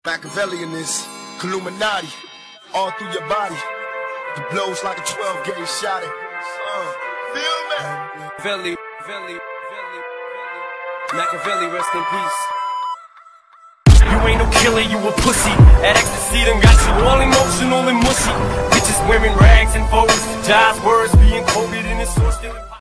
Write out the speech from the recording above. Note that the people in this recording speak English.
Machiavellian is Illuminati, all through your body. The blows like a 12-gauge shot. Feel me? Machiavelli, rest in peace. You ain't no killer, you a pussy. That ecstasy done got you all emotional and mushy. Bitches wearing rags and photos, Jai's words being quoted in the source.